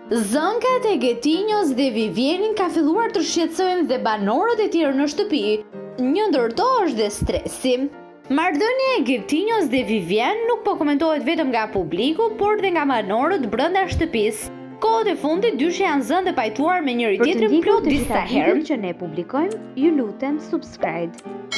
Zënkat e Getinjos dhe Vivienin ka filluar të shqetësojnë dhe banorët e tjerë në shtëpi. Një ndër to është dhe stresi. Marrëdhënia e Getinjos dhe Vivien nuk po komentohet vetëm nga publiku, por dhe nga banorët brenda shtëpisë. Kohët e fundit dyshi janë zënë dhe pajtuar me njëri tjetrin plot disa herë. Për të që ne publikojmë, ju lutem subscribe.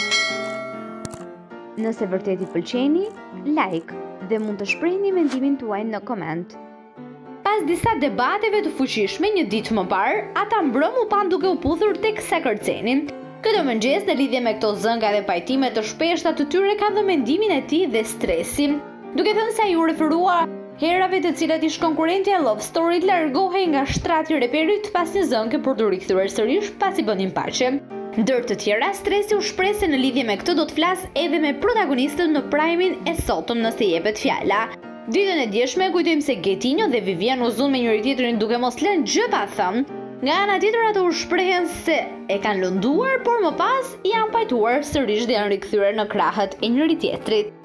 Nëse vërtet i pëlqeni, like dhe mund të shprehni mendimin tuaj në koment. Pas disa debateve të fuqishme një ditë më parë, ata mbrëm u pan duke u puthur tek sa kërcenin. Këtë mëngjes në lidhje me këto zënga dhe pajtime të shpeshta të tyre ka dhënë mendimin e tij dhe stresin, duke thënë se ai u referua herave të cilat ish konkurrentja e Love Story largohej nga shtrati i reperit pas një zënke për të rikthyer sërish pasi bënin paqe. Ndër të tjera, stresi u shpreh se në lidhje me këtë do të flas edhe me protagonistët në prajmin e sotëm nëse jepet fjala. Ditën e djeshme kujtojmë se Getinjo dhe Vivien u zunë me njëri tjetrin duke mos lënë gjë pa thënë. Nga ana tjetër ato u shprehen se e kanë lënduar, por më pas janë pajtuar sërish dhe janë rikthyer në krahët e njëri tjetrit.